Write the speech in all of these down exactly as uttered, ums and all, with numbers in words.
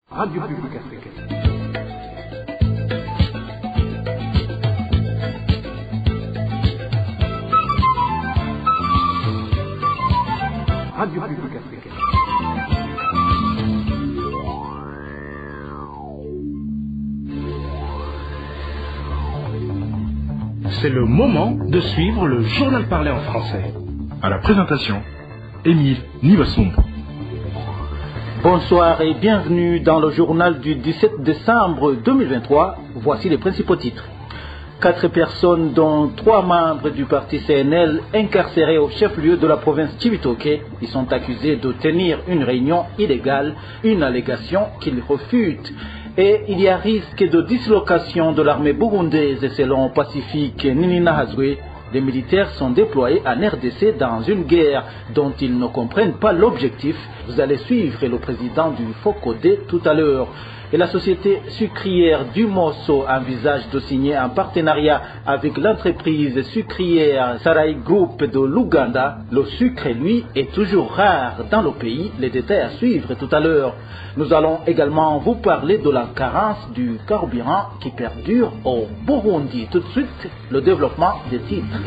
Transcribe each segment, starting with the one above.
Radio Publique Africaine. Radio Publique Africaine. C'est le moment de suivre le journal parlé en français. À la présentation, Émile Nivasumbu. Bonsoir et bienvenue dans le journal du dix-sept décembre deux mille vingt-trois. Voici les principaux titres. Quatre personnes, dont trois membres du parti C N L, incarcérés au chef-lieu de la province Cibitoke, ils sont accusés de tenir une réunion illégale, une allégation qu'ils refutent. Et il y a risque de dislocation de l'armée burundaise selon Pacifique Nininahazoui. Les militaires sont déployés en R D C dans une guerre dont ils ne comprennent pas l'objectif. Vous allez suivre le président du Focodé tout à l'heure. Et la société sucrière du Mosso envisage de signer un partenariat avec l'entreprise sucrière Sarai Group de l'Ouganda. Le sucre, lui, est toujours rare dans le pays. Les détails à suivre tout à l'heure. Nous allons également vous parler de la carence du carburant qui perdure au Burundi. Tout de suite, le développement des titres.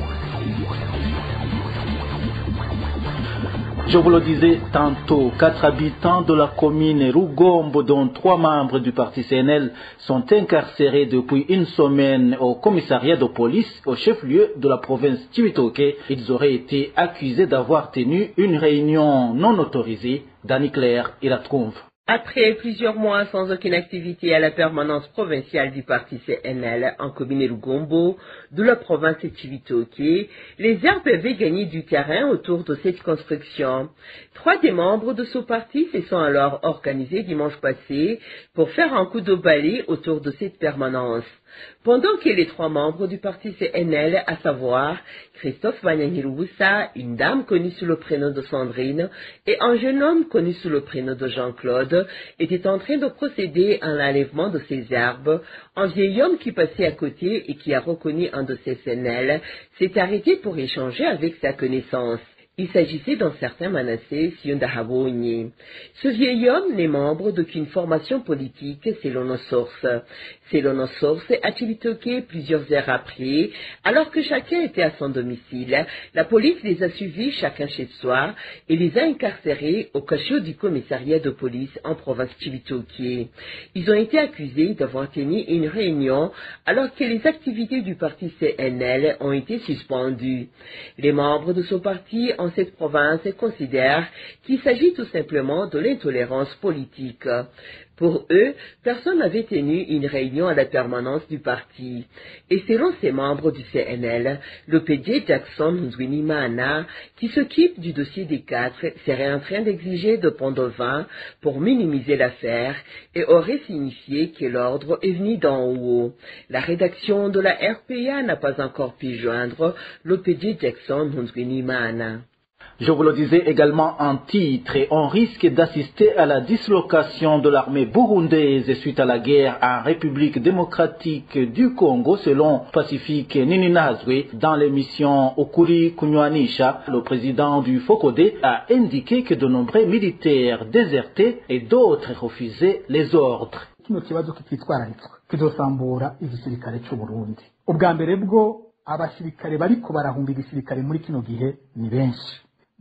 Je vous le disais tantôt, quatre habitants de la commune Rugombo, dont trois membres du parti C N L, sont incarcérés depuis une semaine au commissariat de police au chef-lieu de la province Cibitoke. Ils auraient été accusés d'avoir tenu une réunion non autorisée. Danny Claire, il la trouve. Après plusieurs mois sans aucune activité à la permanence provinciale du parti C N L en commune Rugombo de la province de Cibitoke, les herbes avaient gagné du terrain autour de cette construction. Trois des membres de ce parti se sont alors organisés dimanche passé pour faire un coup de balai autour de cette permanence. Pendant que les trois membres du parti C N L, à savoir Christophe Banyangirubusa, une dame connue sous le prénom de Sandrine, et un jeune homme connu sous le prénom de Jean-Claude, étaient en train de procéder à l'enlèvement de ces herbes, un vieil homme qui passait à côté et qui a reconnu un de ces C N L s'est arrêté pour échanger avec sa connaissance. Il s'agissait d'un certain Manassé Siondahabonyi. Ce vieil homme n'est membre d'aucune formation politique selon nos sources. Selon nos sources, à Cibitoke, plusieurs heures après, alors que chacun était à son domicile, la police les a suivis chacun chez soi et les a incarcérés au cachot du commissariat de police en province Cibitoke. Ils ont été accusés d'avoir tenu une réunion alors que les activités du parti C N L ont été suspendues. Les membres de ce parti en cette province considèrent qu'il s'agit tout simplement de l'intolérance politique. Pour eux, personne n'avait tenu une réunion à la permanence du parti. Et selon ces membres du C N L, le P D Jackson Nzwinimana, qui s'occupe du dossier des quatre, serait en train d'exiger de pont de vin pour minimiser l'affaire et aurait signifié que l'ordre est venu d'en haut. La rédaction de la R P A n'a pas encore pu joindre le P D Jackson Nzwinimana. Je vous le disais également en titre, on risque d'assister à la dislocation de l'armée burundaise suite à la guerre en République démocratique du Congo selon Pacifique Nininahazoui. Dans l'émission Okuri Kunywanisha, le président du Focodé a indiqué que de nombreux militaires désertaient et d'autres refusaient les ordres. Kino kibazo kititwararitswe kizosambura igisirikare cy'u Burundi. Ubwa mbere bwo abasirikare bariko barahunga igisirikare muri kino gihe ni benshi.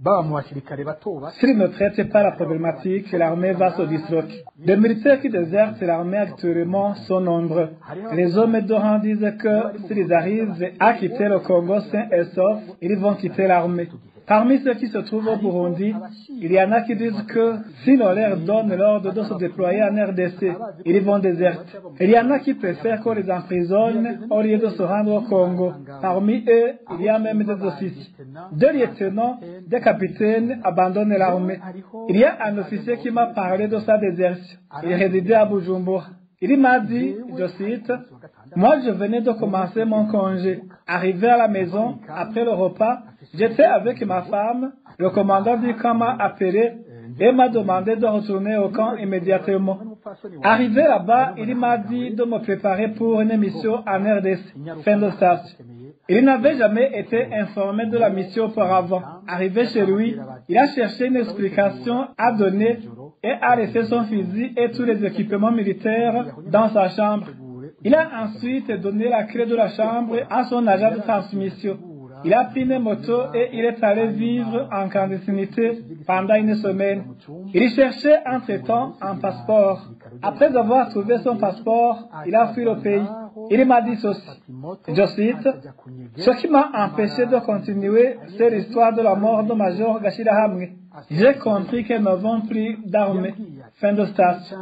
S'il ne traite pas la problématique, l'armée va se disloquer. Les militaires qui désertent l'armée actuellement sont nombreux. Les hommes d'Oran disent que s'ils arrivent à quitter le Congo sain et sauf, ils vont quitter l'armée. Parmi ceux qui se trouvent au Burundi, il y en a qui disent que si l'on leur donne l'ordre de se déployer en R D C, ils vont déserter. Il y en a qui préfèrent qu'on les emprisonne au lieu de se rendre au Congo. Parmi eux, il y a même des officiers. Deux lieutenants, des capitaines abandonnent l'armée. Il y a un officier qui m'a parlé de sa désertion. Il résidait à Bujumbura. Il m'a dit, je cite, « Moi, je venais de commencer mon congé. Arrivé à la maison, après le repas, j'étais avec ma femme. Le commandant du camp m'a appelé et m'a demandé de retourner au camp immédiatement. Arrivé là-bas, il m'a dit de me préparer pour une mission en R D C. Fin de station. Il n'avait jamais été informé de la mission auparavant. Arrivé chez lui, il a cherché une explication à donner et a laissé son fusil et tous les équipements militaires dans sa chambre. Il a ensuite donné la clé de la chambre à son agent de transmission. Il a pris une moto et il est allé vivre en clandestinité pendant une semaine. Il cherchait entre-temps un passeport. Après avoir trouvé son passeport, il a fui le pays. Il m'a dit ceci, je cite, « Ce qui m'a empêché de continuer, c'est l'histoire de la mort de Major Gashirahamwe. J'ai compris qu'elles n'avons plus d'armée. » Fin de station.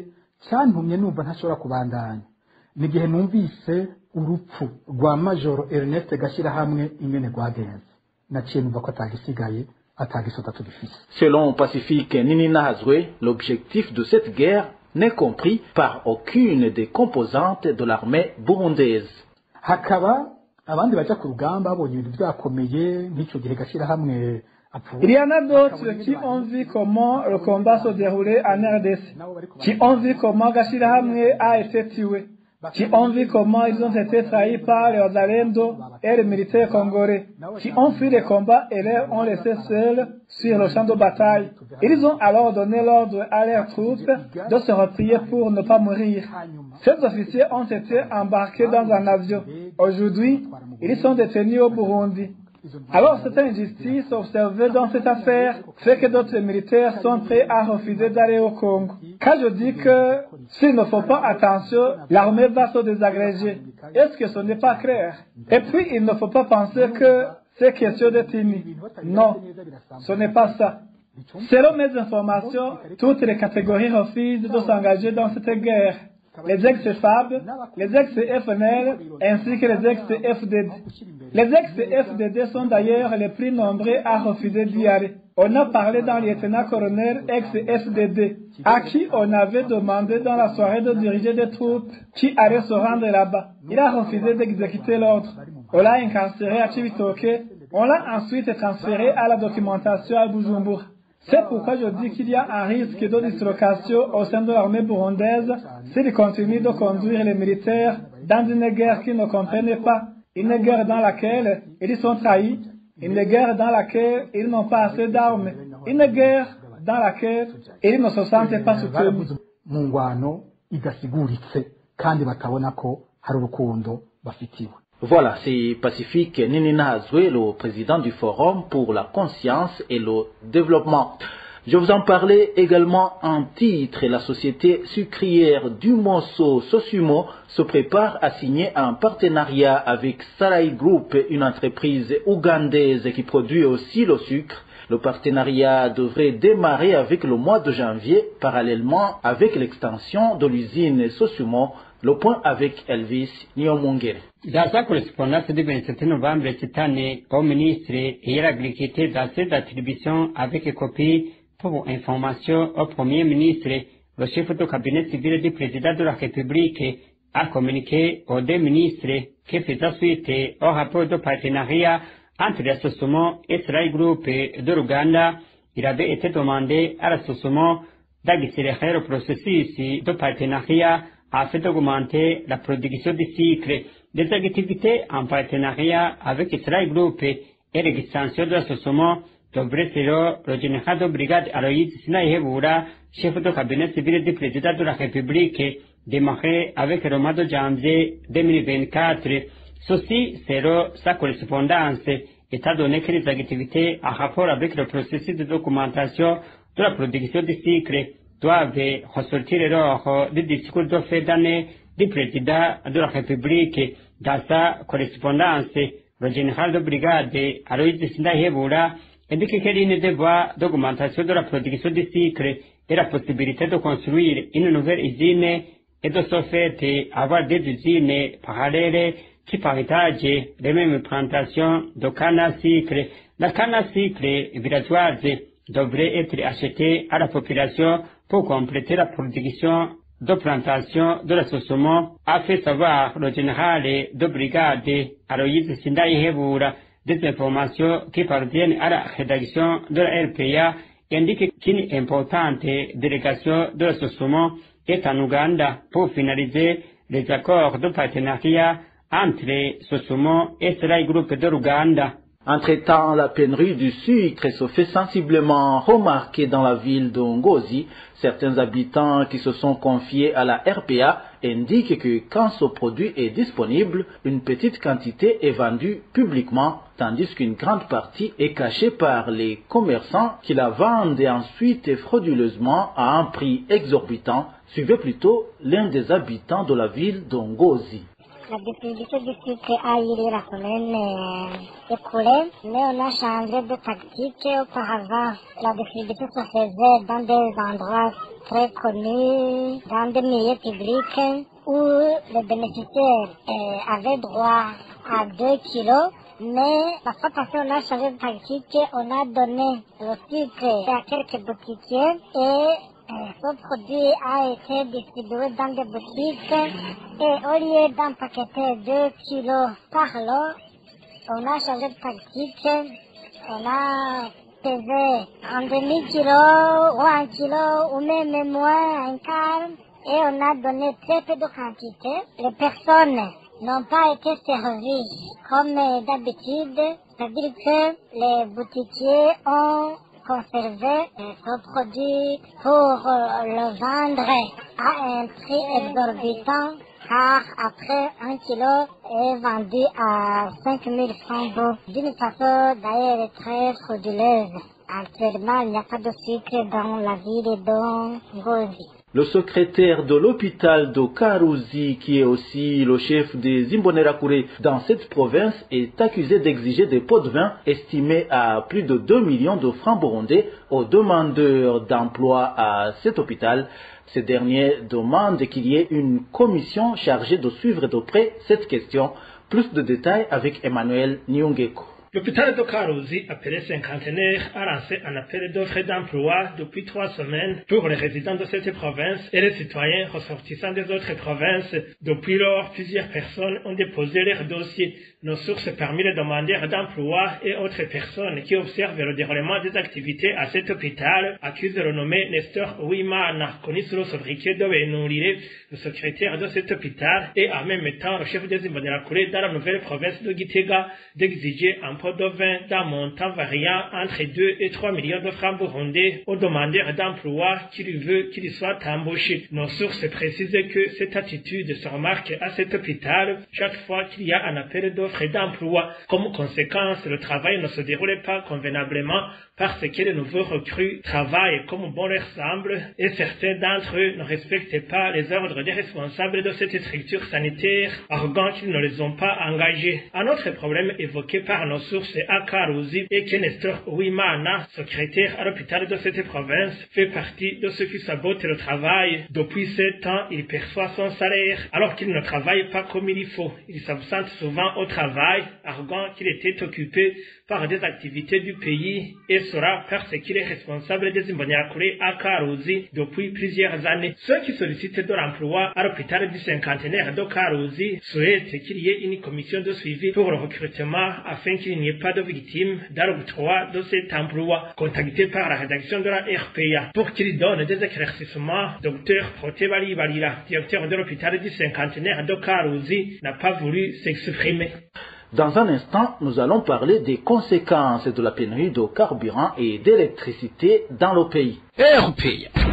nigihe numvise urupfu rwa Major Ernest Gashirahamwe ingene rwagenze naciye numva ko atagisigaye atagisota tugifise. Selon Pacifique Nininaazwe, l'objectif de cette guerre n'est compris par aucune des composantes de l'armée burundaise. Hakaba abandi baja ku rugamba babonye ibintu byakomeye nk'icyo gihe Gashirahamwe. Il y en a d'autres qui ont vu comment le combat se déroulait en R D C, qui ont vu comment Gashirahamwe a été tué, qui ont vu comment ils ont été trahis par les Wazalendo et les militaires congolais, qui ont fui les combats et les ont laissés seuls sur le champ de bataille. Ils ont alors donné l'ordre à leurs troupes de se replier pour ne pas mourir. Ces officiers ont été embarqués dans un avion. Aujourd'hui, ils sont détenus au Burundi. Alors cette injustice observée dans cette affaire fait que d'autres militaires sont prêts à refuser d'aller au Congo. Quand je dis que s'il ne faut pas attention, l'armée va se désagréger, est-ce que ce n'est pas clair? Et puis il ne faut pas penser que c'est question d'ethnie. Non, ce n'est pas ça. Selon mes informations, toutes les catégories refusent de s'engager dans cette guerre. Les ex-F A B, les ex-F N L ainsi que les ex-F D D. Les ex-F D D sont d'ailleurs les plus nombreux à refuser d'y aller. On a parlé d'un lieutenant-colonel ex-F D D à qui on avait demandé dans la soirée de diriger des troupes qui allaient se rendre là-bas. Il a refusé d'exécuter l'ordre. On l'a incarcéré à Chibitoke. On l'a ensuite transféré à la documentation à Bujumbura. C'est pourquoi je dis qu'il y a un risque de dislocation au sein de l'armée burundaise s'il continue de conduire les militaires dans une guerre qu'ils ne comprennent pas, une guerre dans laquelle ils sont trahis, une guerre dans laquelle ils n'ont pas assez d'armes, une guerre dans laquelle ils ne se sentent pas soutenus. Voilà, c'est Pacifique Nininaazwe, le président du Forum pour la conscience et le développement. Je vous en parlais également en titre. La société sucrière du Monceau Sosumo se prépare à signer un partenariat avec Sarai Group, une entreprise ougandaise qui produit aussi le sucre. Le partenariat devrait démarrer avec le mois de janvier, parallèlement avec l'extension de l'usine Sosumo. Le point avec Elvis Nyomungere. Dans sa correspondance du vingt-sept novembre cette année au ministre et à l'agriculture dans cette attribution avec copie pour information au Premier ministre, le chef du cabinet civil du président de la République a communiqué aux deux ministres qui faisaient suite au rapport de partenariat entre la Sosumo et Sarai Group de l'Ouganda. Il avait été demandé à la Sosumo d'accélérer le processus de partenariat afin d'augmenter la production de sucre. Des activités en partenariat avec Sarai Group et l'extension de la Sosumo devraient, selon le général de brigade Aloïs Sinahebura, chef de cabinet civil du président de la République, démarrer avec le mois de janvier deux mille vingt-quatre. Ceci, selon sa correspondance, étant donné que les activités en rapport avec le processus de documentation de la production de sucre doivent ressortir lors du discours de fin d'année du président de la République. Dans sa correspondance, le général de brigade Aloïs Sinahebura indique que l'une des voies d'augmentation de la production de sucre et la possibilité de construire une nouvelle usine et de ce fait avoir des usines parallèles qui partagent les mêmes plantations de canne à sucre. La canne à sucre villageoise devrait être achetée à la population pour compléter la production de plantation de la Sosumo, a fait savoir le général de brigade Aloïs Sinahebura. Des informations qui parviennent à la rédaction de la R P A indiquent qu'une importante délégation de la Sosumo est en Ouganda pour finaliser les accords de partenariat entre Sosumo et Serail Group de Ruganda. Entre-temps, la pénurie du sucre se fait sensiblement remarquer dans la ville de Ngozi. Certains habitants qui se sont confiés à la R P A indiquent que quand ce produit est disponible, une petite quantité est vendue publiquement, tandis qu'une grande partie est cachée par les commerçants qui la vendent et ensuite frauduleusement à un prix exorbitant. Suivez plutôt l'un des habitants de la ville de Ngozi. La distribution du sucre a eu lieu la semaine euh, écoulée, mais on a changé de tactique. Auparavant, la distribution se faisait dans des endroits très connus, dans des milieux publics, où les bénéficiaires euh, avaient droit à deux kilos. Mais la fois passée, on a changé de tactique, on a donné le sucre à quelques boutiquiers et ce produit a été distribué dans des boutiques et au lieu d'empaqueter deux kilos par lot, on a changé de tactique, on a pesé un demi-kilo ou un kilo ou même moins un quart et on a donné très peu de quantité. Les personnes n'ont pas été servies comme d'habitude, c'est-à-dire que les boutiquiers ont conserver ce produit pour le vendre à un prix exorbitant, car après un kilo est vendu à cinq mille francs d'une façon d'ailleurs très frauduleuse. Actuellement, il n'y a pas de sucre dans la ville de Ngozi. Le secrétaire de l'hôpital de Karuzi, qui est aussi le chef des Imbonerakure dans cette province, est accusé d'exiger des pots de vin estimés à plus de deux millions de francs burundais aux demandeurs d'emploi à cet hôpital. Ces derniers demandent qu'il y ait une commission chargée de suivre de près cette question. Plus de détails avec Emmanuel Nyongeko. L'hôpital de Karuzi, appelé cinquantenaire, a lancé un appel d'offres d'emploi depuis trois semaines pour les résidents de cette province et les citoyens ressortissants des autres provinces. Depuis lors, plusieurs personnes ont déposé leurs dossiers. Nos sources parmi les demandeurs d'emploi et autres personnes qui observent le déroulement des activités à cet hôpital accusent le nommé Nestor Uwimana, connu sous le sobriquet de Benurire, le secrétaire de cet hôpital et en même temps le chef des Imbonerakure dans la nouvelle province de Gitega, d'exiger un pot de vin d'un montant variant entre deux et trois millions de francs burundais aux demandeurs d'emploi qui lui veut qu'il soit embauché. Nos sources précisent que cette attitude se remarque à cet hôpital chaque fois qu'il y a un appel d'offres d'emploi. Comme conséquence, le travail ne se déroule pas convenablement parce que les nouveaux recrues travaillent comme bon leur semble et certains d'entre eux ne respectent pas les ordres des responsables de cette structure sanitaire, arguant qu'ils ne les ont pas engagés. Un autre problème évoqué par nos sources à Karuzi est que Nestor Uwimana, secrétaire à l'hôpital de cette province, fait partie de ceux qui sabotent le travail. Depuis sept ans, il perçoit son salaire alors qu'il ne travaille pas comme il faut. Il s'absente souvent au travail, arguant qu'il était occupé par des activités du pays et sera parce qu'il est responsable des Imbonerakure à Karuzi depuis plusieurs années. Ceux qui sollicitent de l'emploi à l'hôpital du cinquantenaire de Karuzi souhaitent qu'il y ait une commission de suivi pour le recrutement afin qu'il n'y ait pas de victimes dans l'octroi de cet emploi. Contacté par la rédaction de la R P A pour qu'il donne des éclaircissements, Dr Prote Balibalila, directeur de l'hôpital du cinquantenaire de Karuzi, n'a pas voulu s'exprimer. Dans un instant, nous allons parler des conséquences de la pénurie de carburant et d'électricité dans le pays. R P A.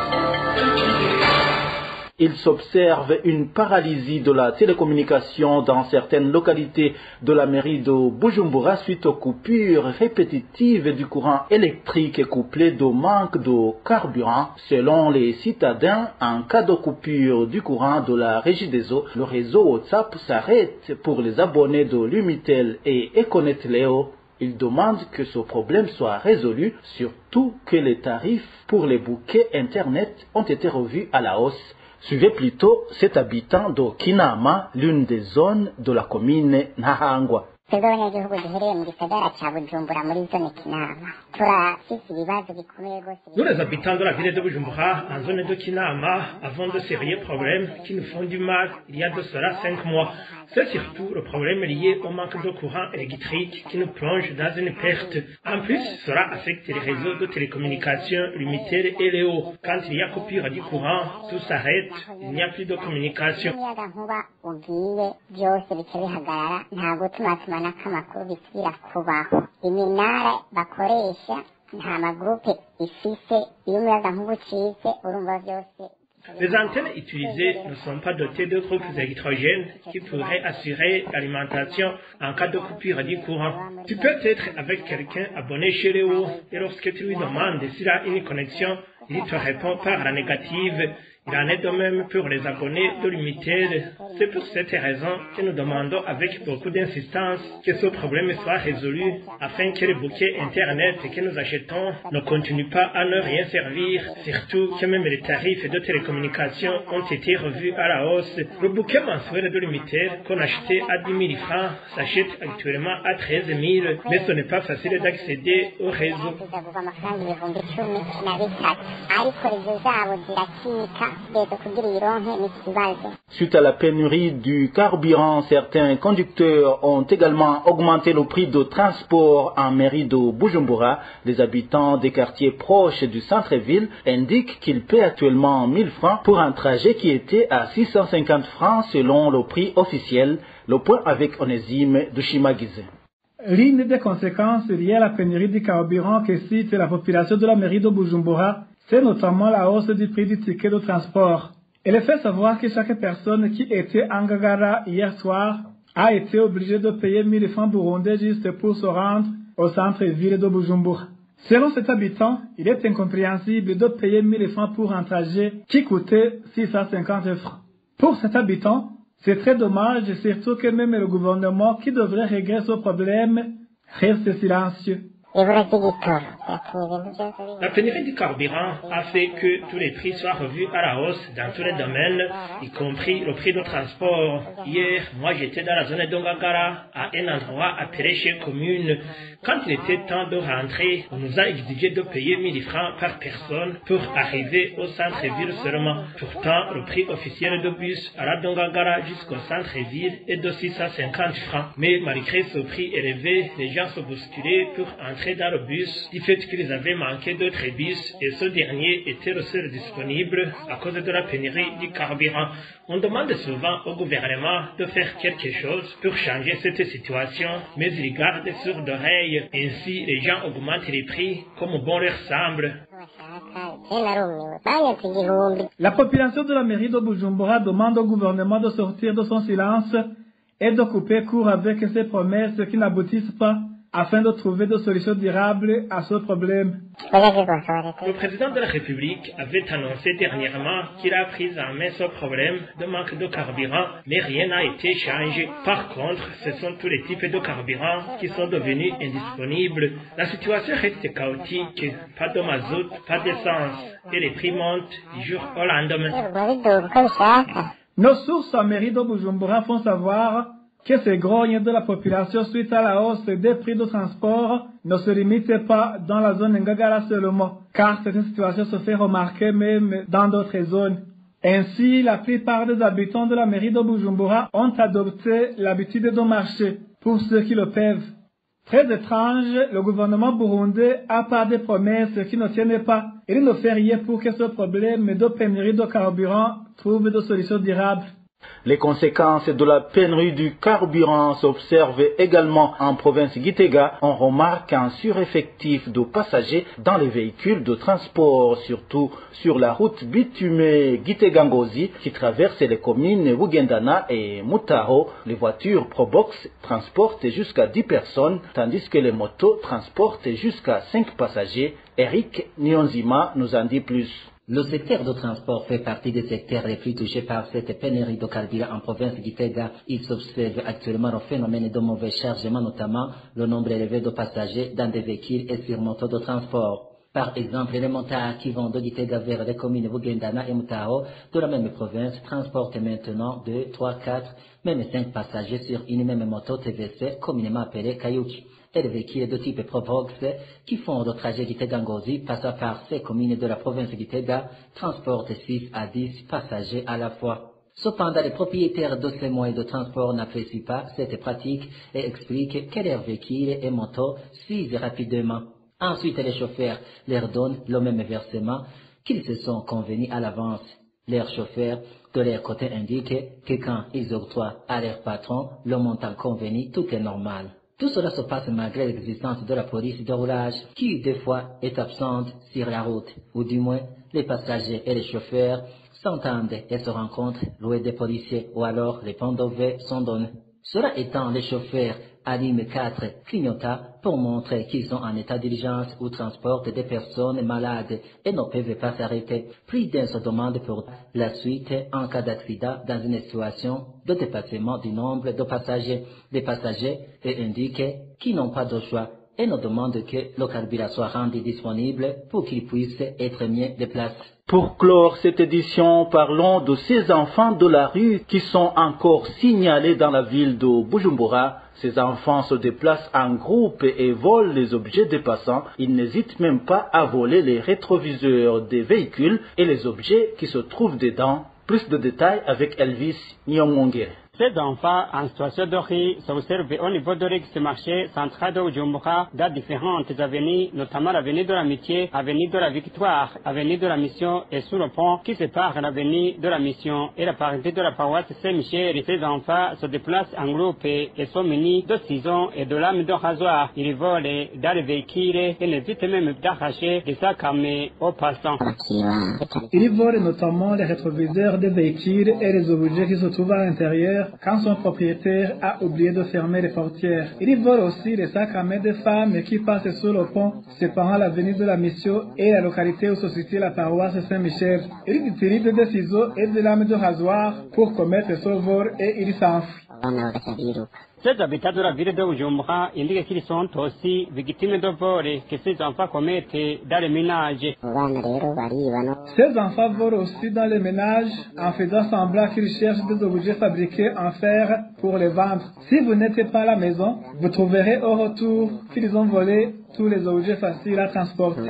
Il s'observe une paralysie de la télécommunication dans certaines localités de la mairie de Bujumbura suite aux coupures répétitives du courant électrique couplées de manque de carburant. Selon les citadins, en cas de coupure du courant de la Régie des eaux, le réseau WhatsApp s'arrête pour les abonnés de Lumitel et Econet Léo. Ils demandent que ce problème soit résolu, surtout que les tarifs pour les bouquets Internet ont été revus à la hausse. Suivez plutôt cet habitant de Kinama, l'une des zones de la commune Nahangwa. twebwe abanyagihugu duhereye mu gisagara ca Bujumbura muri zone Kinama turafise ibibazo bikomeye gose. Nous les habitants de la ville de Bujumbura en zone de Kinama avons de sérieux problèmes qui nous font du mal il y a de cela cinq mois. C'est surtout le problème lié au manque de courant électrique qui nous plonge dans une perte. En plus, cela affecte les réseaux de télécommunications, l'unité et les hauts. Quand il y a coupure du courant, tout s'arrête, il n'y a plus de communication. Les antennes utilisées ne sont pas dotées de groupes électrogènes qui pourraient assurer l'alimentation en cas de coupure du courant. Tu peux être avec quelqu'un abonné chez Léo et lorsque tu lui demandes s'il a une connexion, il te répond par la négative. Il en est de même pour les abonnés de l'Unitel. C'est pour cette raison que nous demandons avec beaucoup d'insistance que ce problème soit résolu afin que les bouquets Internet que nous achetons ne continuent pas à ne rien servir, surtout que même les tarifs de télécommunications ont été revus à la hausse. Le bouquet mensuel de l'Unitel qu'on achetait à dix mille francs s'achète actuellement à treize mille, mais ce n'est pas facile d'accéder au réseau. Suite à la pénurie du carburant, certains conducteurs ont également augmenté le prix de transport en mairie de Bujumbura. Les habitants des quartiers proches du centre-ville indiquent qu'ils paient actuellement mille francs pour un trajet qui était à six cent cinquante francs selon le prix officiel. Le point avec Onésime de Chimagize. L'une des conséquences liées à la pénurie du carburant que cite la population de la mairie de Bujumbura, c'est notamment la hausse du prix du ticket de transport. Elle fait savoir que chaque personne qui était en Ngagara hier soir a été obligée de payer mille francs burundais juste pour se rendre au centre-ville de Bujumbura. Selon cet habitant, il est incompréhensible de payer mille francs pour un trajet qui coûtait six cent cinquante francs. Pour cet habitant, c'est très dommage, surtout que même le gouvernement qui devrait régler ce problème reste silencieux. La pénurie du carburant a fait que tous les prix soient revus à la hausse dans tous les domaines, y compris le prix de transport. Hier, moi j'étais dans la zone de Ngagara, à un endroit appelé chez Commune. Quand il était temps de rentrer, on nous a exigé de payer mille francs par personne pour arriver au centre-ville seulement. Pourtant, le prix officiel de bus à la Dongagara jusqu'au centre-ville est de six cent cinquante francs. Mais malgré ce prix élevé, les gens se bousculaient pour entrer dans le bus du fait qu'ils avaient manqué d'autres bus et ce dernier était le seul disponible à cause de la pénurie du carburant. On demande souvent au gouvernement de faire quelque chose pour changer cette situation, mais ils gardent sur d'oreilles. Ainsi, les gens augmentent les prix comme bon leur semble. La population de la mairie de Bujumbura demande au gouvernement de sortir de son silence et de couper court avec ces promesses qui n'aboutissent pas, afin de trouver des solutions durables à ce problème. Le président de la République avait annoncé dernièrement qu'il a pris en main ce problème de manque de carburant, mais rien n'a été changé. Par contre, ce sont tous les types de carburant qui sont devenus indisponibles. La situation reste chaotique, pas de mazout, pas d'essence, et les prix montent du jour au lendemain. Nos sources en mairie de Bujumbura font savoir que ces grognes de la population suite à la hausse des prix de transport ne se limitent pas dans la zone Ngagara seulement, car cette situation se fait remarquer même dans d'autres zones. Ainsi, la plupart des habitants de la mairie de Bujumbura ont adopté l'habitude de marcher, pour ceux qui le peuvent. Très étrange, le gouvernement burundais a pas des promesses qui ne tiennent pas. Il ne fait rien pour que ce problème de pénurie de carburant trouve des solutions durables. Les conséquences de la pénurie du carburant s'observent également en province Gitega. On remarque un sureffectif de passagers dans les véhicules de transport, surtout sur la route bitumée Gitega-Ngozi qui traverse les communes Wugendana et Mutaro. Les voitures Probox transportent jusqu'à dix personnes, tandis que les motos transportent jusqu'à cinq passagers. Eric Nyonzima nous en dit plus. Le secteur de transport fait partie des secteurs les plus touchés par cette pénurie de carburant en province Gitega. Il s'observe actuellement un phénomène de mauvais chargement, notamment le nombre élevé de passagers dans des véhicules et sur motos de transport. Par exemple, les motards qui vont de Gitega vers les communes Bugendana et Mutao de la même province transportent maintenant deux, trois, quatre, même cinq passagers sur une même moto T V C communément appelée Kayuki. Et les véhicules de type Provox qui font le trajet Gitega-Ngozi passant par ces communes de la province Gitega transportent six à dix passagers à la fois. Cependant, les propriétaires de ces moyens de transport n'apprécient pas cette pratique et expliquent que leurs véhicules et motos s'usent rapidement. Ensuite, les chauffeurs leur donnent le même versement qu'ils se sont convenus à l'avance. Leurs chauffeurs, de leur côté, indiquent que quand ils octroient à leur patron le montant convenu, tout est normal. Tout cela se passe malgré l'existence de la police de roulage qui, des fois, est absente sur la route, ou du moins, les passagers et les chauffeurs s'entendent et se rencontrent loin des policiers, ou alors les ponts de V sont donnés. Cela étant, les chauffeurs allument quatre clignotats pour montrer qu'ils sont en état d'urgence ou transportent des personnes malades et ne peuvent pas s'arrêter. Plus d'un se demande pour la suite en cas d'accident dans une situation de dépassement du nombre de passagers. Les passagers indiquent qu'ils n'ont pas de choix et ne demandent que le carburant soit rendu disponible pour qu'ils puissent être mieux déplacés. Pour clore cette édition, parlons de ces enfants de la rue qui sont encore signalés dans la ville de Bujumbura. Ces enfants se déplacent en groupe et volent les objets des passants. Ils n'hésitent même pas à voler les rétroviseurs des véhicules et les objets qui se trouvent dedans. Plus de détails avec Elvis Nyongongere. Ces enfants en situation de rue s'observent au niveau de l'ex-marché central de Bujumbura dans différentes avenues, notamment l'avenue de l'Amitié, avenue de la Victoire, avenue de la Mission et sous le pont qui sépare l'avenue de la Mission et la partie de la paroisse Saint-Michel. Ces enfants se déplacent en groupe et sont munis de ciseaux et de lames de rasoir. Ils volent dans les véhicules et n'hésitent même d'arracher des sacs à main aux passants. Ils volent notamment les rétroviseurs des véhicules et les objets qui se trouvent à l'intérieur quand son propriétaire a oublié de fermer les portières. Il vole aussi les sacs à main des femmes qui passent sur le pont séparant l'avenue de la Mission et la localité où se situe la paroisse Saint-Michel. Il utilise des ciseaux et des lames de rasoir pour commettre ce vol et il s'enfuit. Ces habitants de la ville de Bujumbura indiquent qu'ils sont aussi victimes de vols que ces enfants commettent dans les ménages. Ces enfants volent aussi dans les ménages en faisant semblant qu'ils cherchent des objets fabriqués en fer pour les vendre. Si vous n'êtes pas à la maison, vous trouverez au retour qu'ils ont volé tous les objets faciles à transporter.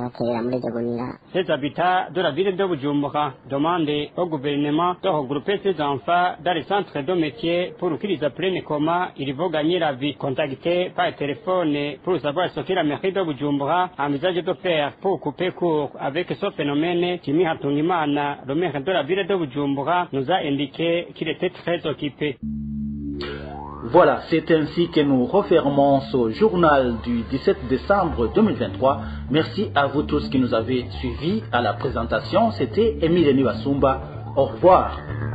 Ces habitants de la ville de Bujumbura demandent au gouvernement de regrouper ces enfants dans les centres de métiers pour qu'ils apprennent comment ils vont gagner la vie. Contactés par téléphone pour savoir ce que la mairie de Bujumbura envisage de faire pour couper court avec ce phénomène, Jimmy Hatungimana, le maire de la ville de Bujumbura, nous a indiqué qu'il était très occupé. Voilà, c'est ainsi que nous refermons ce journal du dix-sept décembre deux mille vingt-trois. Merci à vous tous qui nous avez suivis à la présentation. C'était Émile Nibasumba. Au revoir.